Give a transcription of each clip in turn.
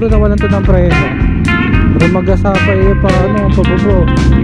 siguro nawalan to ng preno. Kung mag-asapa paano, pababo.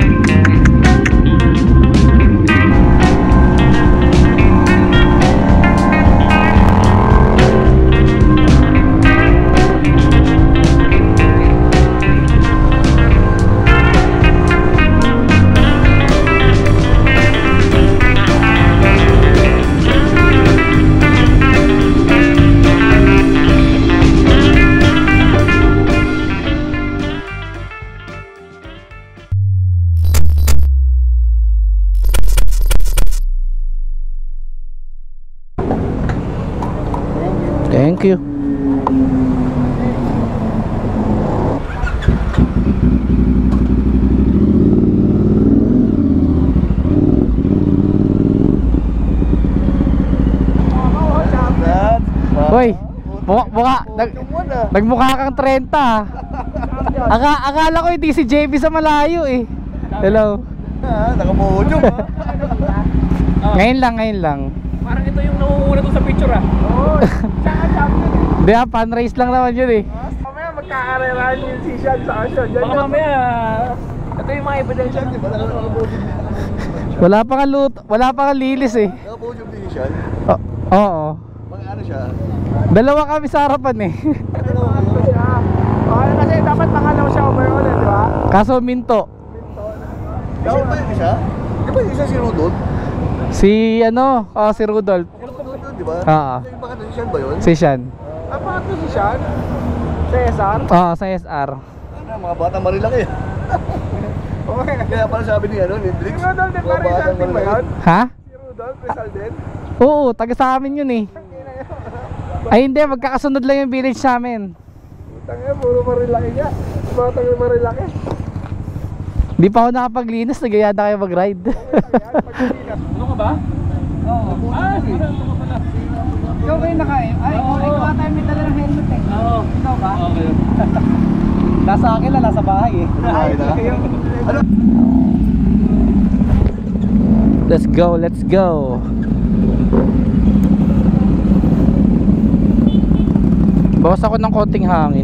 Thank you. Hoy, nagmukha kang 30. Akala ko hindi si JB sa malayo eh. Hello. Nakamudyong ha. Ngayon lang. Parang ito yung nauuna doon sa picture ah. Oo, tsaka champion eh. Hindi fan race lang naman yun eh. Mamaya magkakarerahan yung si Sean sa Sean. Baka mamaya, ito yung mga ebidensya. Di ba nakapodium? Wala pa kang lilis eh. Nakapodium din si Sean? Oo. Mga ano siya? Dalawa kami sa harapan eh. Ano siya? Kasi dapat pangalawa siya overall eh, di ba? Kaso minto. Kasi ba yun siya? Di ba isa si Rudolph? Si si Rudolph. Rudolph, di ba? Oo. Yung pangalan si Sean ba yun? Si Sean. Pangatlo si Sean? Sa SR? Oo, sa SR. Mga batang marilaki. Kaya pala sabi ni Drix. Si Rudolph din pa Rizal din ba yun? Ha? Si Rudolph Rizal din? Oo, taga sa amin yun eh. Ay hindi, magkakasunod lang yung village namin. Tangina, puro marilaki niya. Batang marilaki. Di pa ako nakapaglinis, nagaya na kayo mag-ride. Ano ka ba? Oo. Ito ka pala. Ikaw kayo nakain? Ay, ikaw tayo may dala ng helmet eh. Oo. Ikaw ba? Okay. Nasa akin lang, nasa bahay eh. Ano? Let's go. Bawas ako ng konting hangin.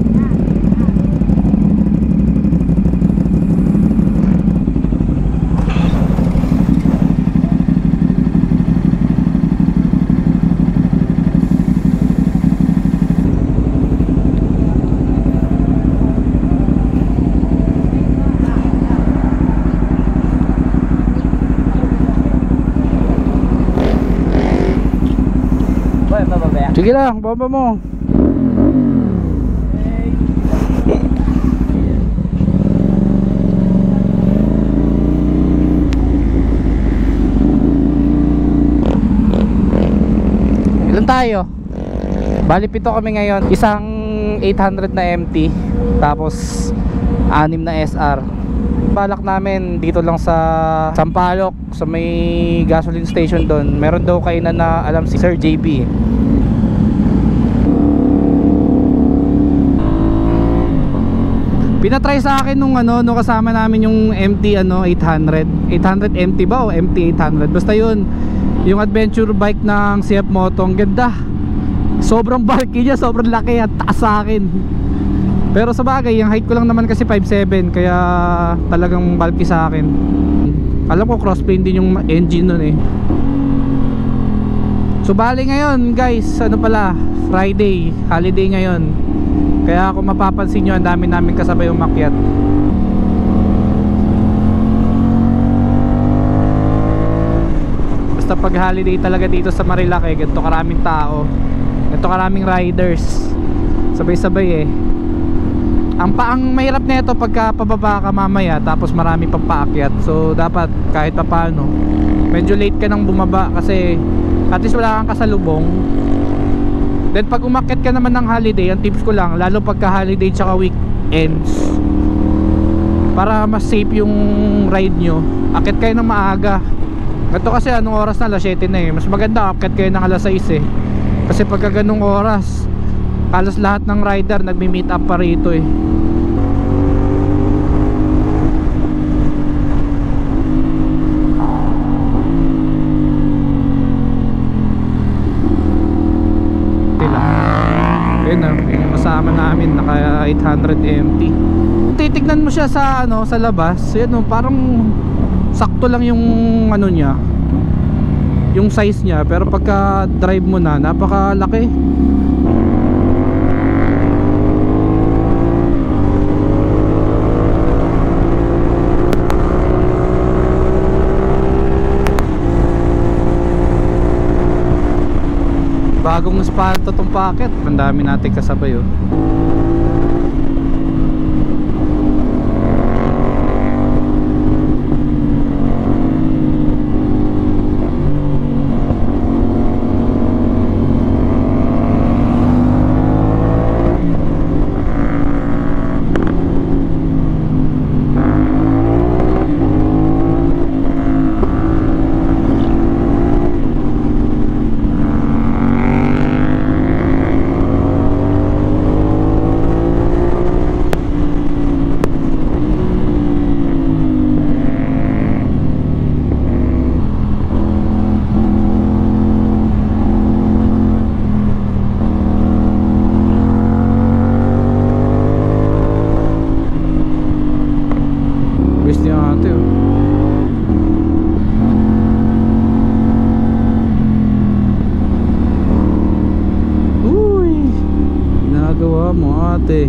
Sige lang, baba mo. Ilan tayo? Bali 7 kami ngayon. Isang 800 na MT, tapos 6 na SR. Balak namin dito lang sa Sampaloc, sa may gasoline station doon. Meron daw kainan na alam si Sir JB. Pinatry sa akin nung kasama namin yung MT 800 MT ba o MT 800, basta yun, yung adventure bike ng CF Moto. Ang ganda, sobrang bulky niya, sobrang laki at taas sa akin. Pero sa bagay, yung height ko lang naman kasi 5'7", kaya talagang bulky sa akin. Alam ko crossplane din yung engine nun eh. So bali ngayon guys, Friday, holiday ngayon. Kaya kung mapapansin nyo, ang dami namin kasabay umakyat. Basta pag holiday talaga dito sa Marilaki, ganito karaming tao, ganito karaming riders, sabay-sabay eh. Ang mahirap nito pagka pababa ka mamaya, tapos marami pang paakyat. So dapat kahit papaano medyo late ka nang bumaba, kasi at least wala kang kasalubong. Then pag umakyat ka naman ng holiday, ang tips ko lang, lalo pagka holiday tsaka weekends, para mas safe yung ride nyo, akyat kayo ng maaga. Ito kasi anong oras na? Alas 7 na eh. Mas maganda akyat kayo ng alas 6 eh. Kasi pagka ganung oras, halos lahat ng rider nagmi-meet up pa rito eh. Yun o, yung kasama namin naka 800 MT. Titignan mo siya sa ano, sa labas, yun o, parang sakto lang yung ano niya, yung size niya, pero pagka drive mo na, napakalaki. Bagong asfalto tong packet. Ang dami natin kasabay oh. Ate.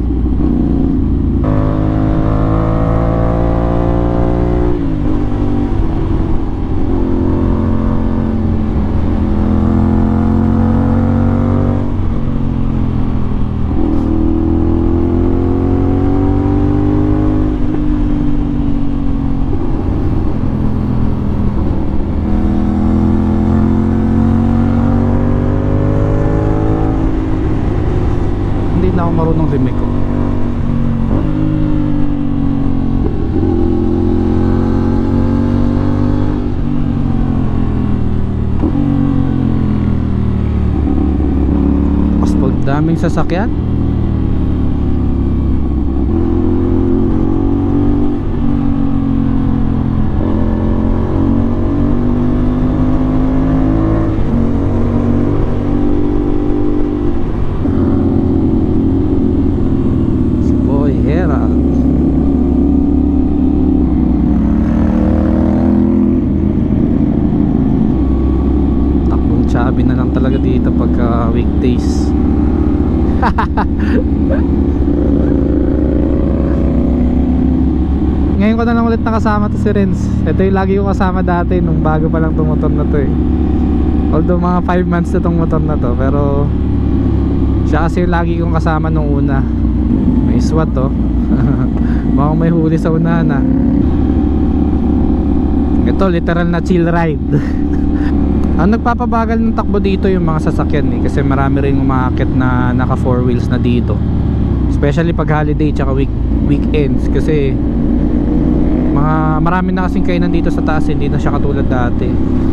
Hindi na ako marunong remake ko. Daming sasakyan. Si Boy Herald. Takbong chubby na lang talaga dito pagka weekdays. Ngayon ko na lang ulit nakasama to si Renz. Ito yung lagi ko kasama dati nung bago pa lang tong motor na to eh. Although mga 5 months na tong motor na to, pero siya kasi yung lagi kong kasama nung una. May SWAT oh. Mukhang may huli sa unahan ah. Ito literal na chill ride. Ang nagpapabagal ng takbo dito yung mga sasakyan eh, kasi marami rin umaakit na naka 4 wheels na dito, especially pag holiday tsaka weekends, kasi marami na kasing kainan dito sa taas, hindi na siya katulad dati.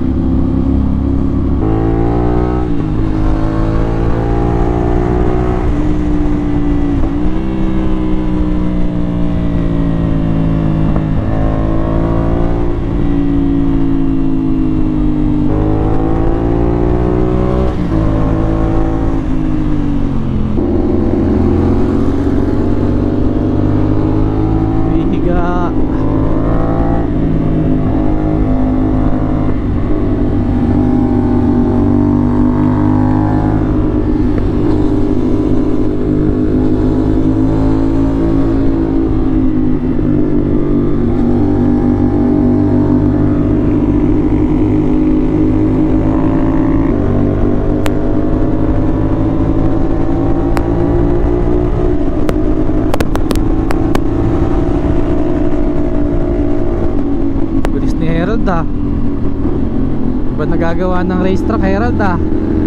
Herald ah. Ba't nagagawa ng racetrack Herald ah?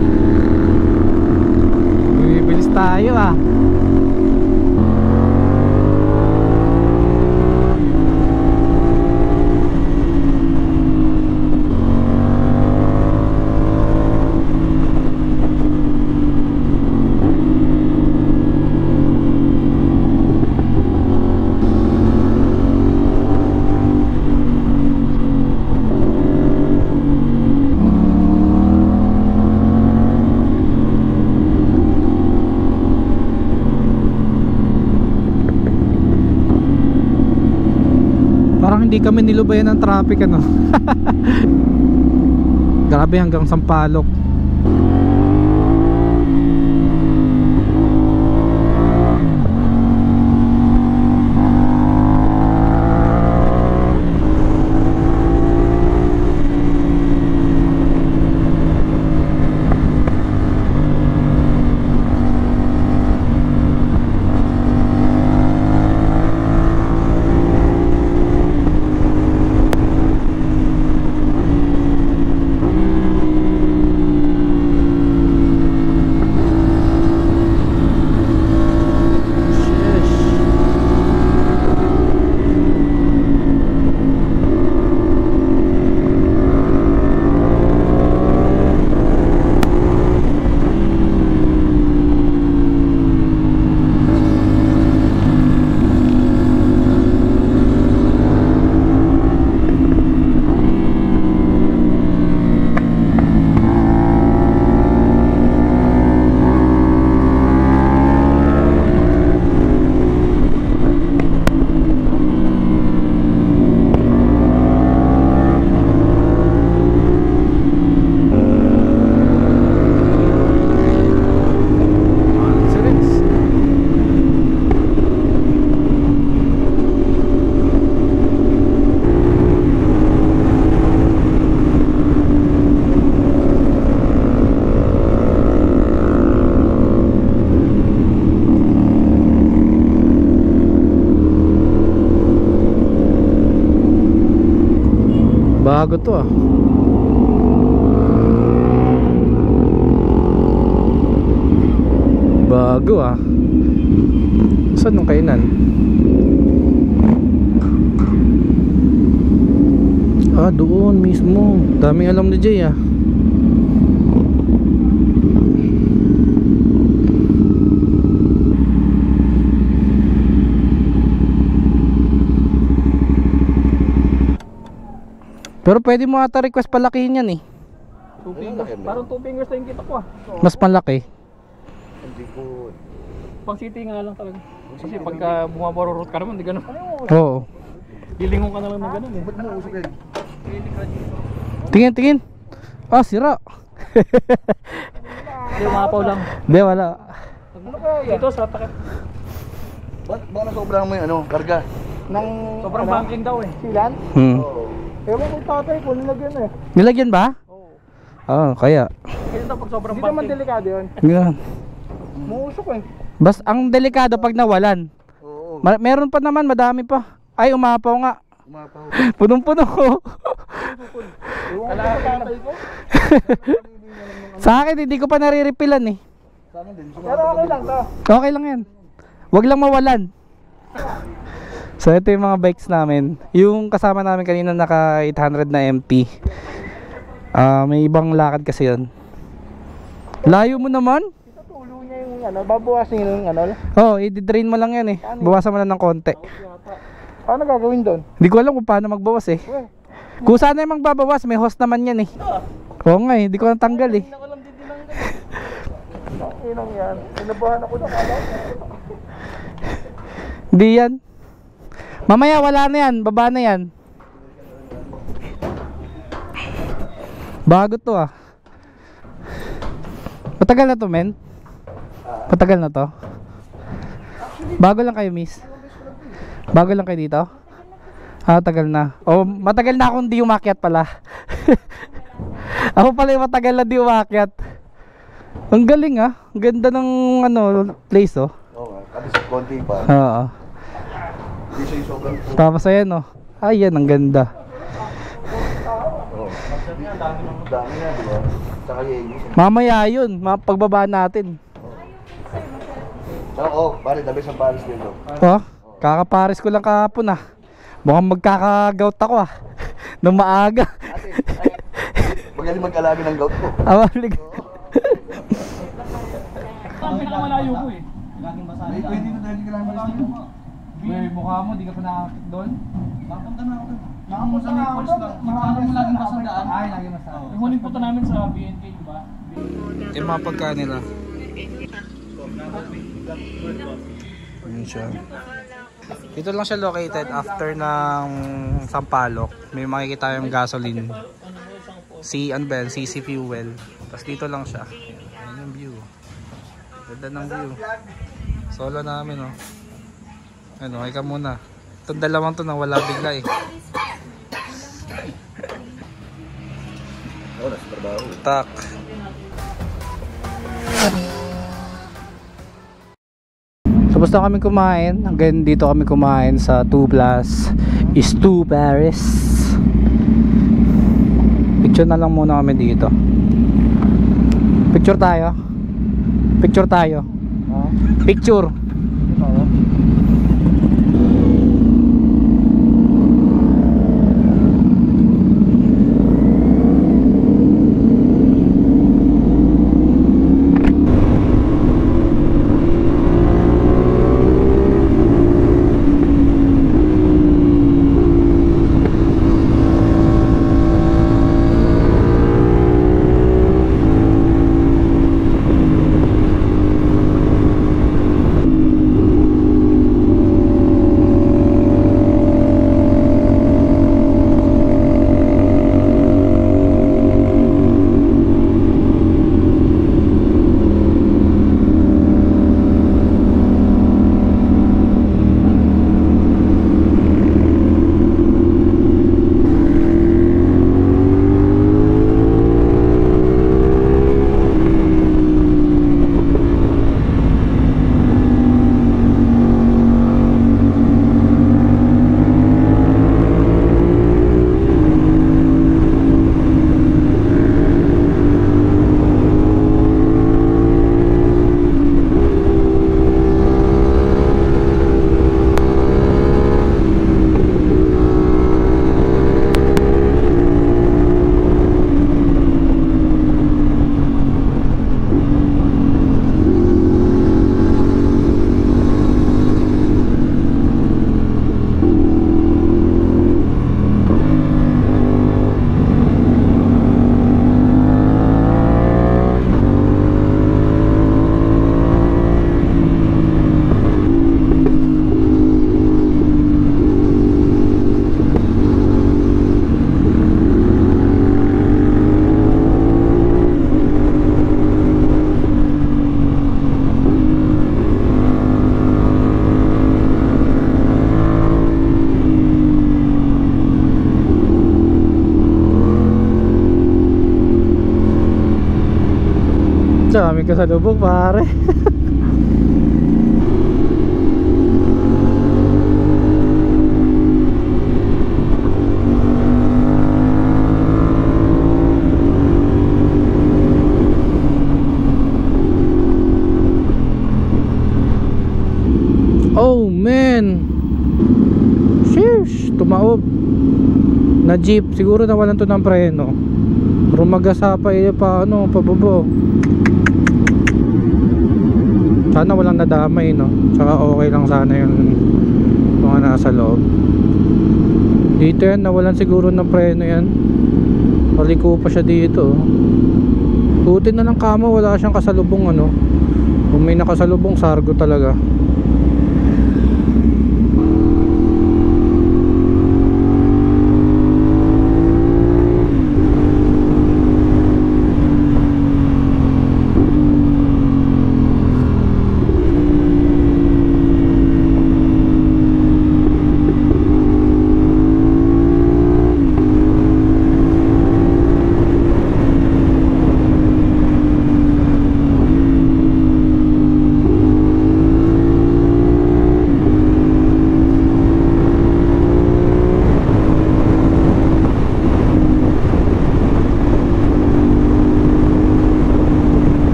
Bibilis tayo ah. hindi kami nilubayan ng traffic ano. Grabe hanggang Sampaloc. Bago to ah. Bago ah. Saan nung kainan? Ah, doon mismo. Daming alam ni Jay ah. Pero pwede mo ata request palakihin yan eh. 2 fingers. Parang 2 fingers na yung kita ko ah. Mas malaki. Hindi ko. Pang city nga lang talaga. Kasi pagka bumabarurot ka naman, di ganun. Oo. Lilingon ka na lang ng ganun eh. Ba't mo usok yan? Tingin, tingin. Ah, sira. Hindi, umapaw lang. Hindi, wala. Dito sa takip. Baka na sobrang may ano, karga. Sobrang banking daw eh. Silan? Oo. Ewan kong tatay ko, nilagyan eh. Nilagyan ba? Oo. Oo, kaya. Kasi daw pag sobrang Hindi naman banking. delikado yun. Yan. Muusok eh. Bas, ang delikado pag nawalan. Oo. Meron pa naman, madami pa. Ay, umapaw nga. Umapaw. Punong-puno. Ewan ko sa tatay ko. Sa akin, hindi ko pa nare-refilan eh. Sana din. Pero okay lang to. Okay lang yan. Huwag lang mawalan. So ito yung mga bikes namin. Yung kasama namin kanina naka 800 na MP. May ibang lakad kasi yun. Layo mo naman. Itutulo niya yung ano, babawasin yung ano. Oh, i-drain mo lang yan eh. Bawasan mo lang ng konti. Paano gagawin doon? Hindi ko alam kung paano magbawas eh. Kung sana yung magbabawas, may host naman yan eh. Oo nga eh, hindi ko natanggal eh. Inong yan. Inabahan ako ng alam. Hindi yan. Mamaya wala na yan, baba na yan. Bago to ah. Matagal na to men? Matagal na to? Bago lang kayo miss? Bago lang kayo dito? Ah, tagal na. Oh, matagal na akong di umakyat pala. Ako pala yung matagal na di umakyat. Ang galing ah. Ang ganda ng ano, place oh. Oo, kasi sa konti pa. Oo. Hindi siya yung sobrang. Tapos ayan oh. Ayan, ang ganda. Oo. Dami na, di ba? Tsaka yung Mamaya yun, pagbaba natin. Tsaka pare, dabi sa Paris dito. Oh, kakapares ko lang kahapon ah. Mukhang magkaka-gout ako ah. Nung maaga. Ate, magaling mag-alaga ng gout ko. Awalik. Ang pinakamalayo ko eh. May pwede na dahil kilometers dito. May mukha mo, di ka pa nakakit doon? Nakapunta na ako doon. Nakapunta na ako doon. Parang laging masandaan. Ay, lagi masama. Yung huling punta namin sa BNK, di ba? Yung mga pagkain nila. Ayun siya. Dito lang siya located after ng Sampaloc. May makikita yung gasoline. Ano ba yan? CC Fuel. Tapos dito lang siya. Ayan yung view. Ganda ng view. Solo namin, oh. Ano, ay ka muna. Itong dalawang to na wala bigla eh. Ako na sa trabaho. Tak. Tapos na kami kumain. Hanggang dito kami kumain sa 2 Plus is 2 Paris. Picture na lang muna kami dito. Picture tayo. Picture tayo. Picture. Dami ka sa lubog pare. Oh man, sheesh, tumaob na jeep, siguro nawalan to ng preno. Rumagasa pa ano, pababa. Sana walang nadamay, no? Tsaka okay lang sana yung mga nasa loob. Dito yan, nawalan siguro ng preno yan. Paliko pa siya dito. Buti na lang kamo, wala siyang kasalubong, ano. Kung may nakasalubong, sargo talaga.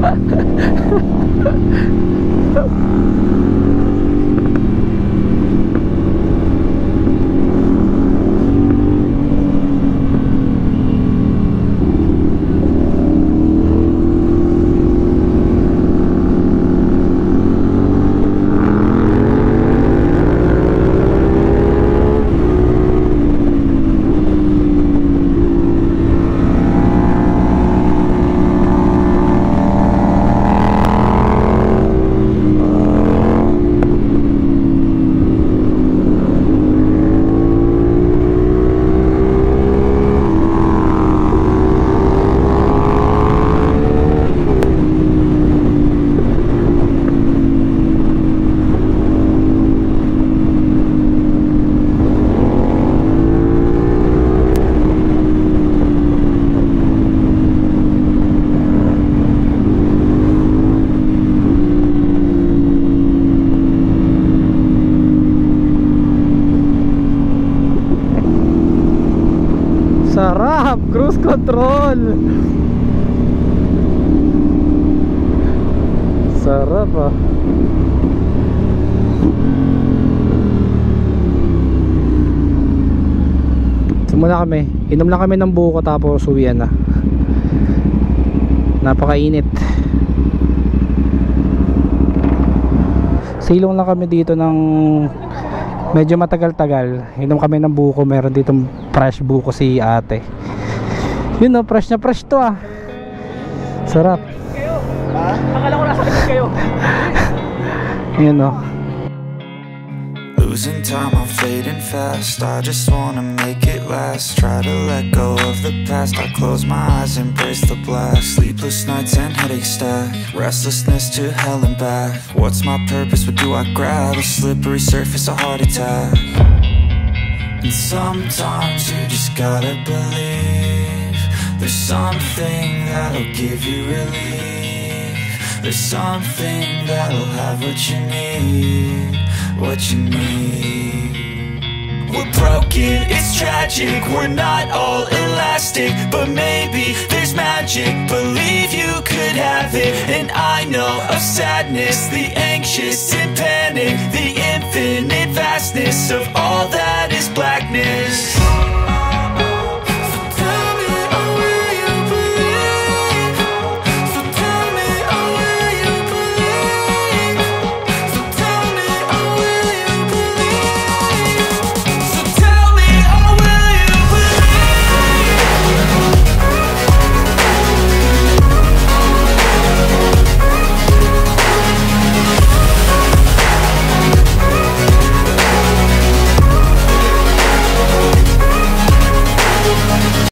Sarap, cruise control. Sarap ah. Simula kami, inom lang kami ng buko tapos uwian na. Napakainit. Silong lang kami dito ng medyo matagal-tagal. Inom kami ng buko. Meron ditong fresh buko si ate. Yun no, fresh na fresh to ah. Sarap. Akala ko nasa likod kayo. Yun no. Losing time, I'm fading fast. I just wanna make it last. Try to let go of the past. I close my eyes, embrace the blast. Sleepless nights and headaches stack. Restlessness to hell and back. What's my purpose? What do I grab? A slippery surface, a heart attack. And sometimes you just gotta believe there's something that'll give you relief. There's something that'll have what you need. What you need. We're broken, it's tragic. We're not all elastic, but maybe there's magic. Believe you could have it. And I know of sadness, the anxious and panic, the infinite vastness of all that is blackness.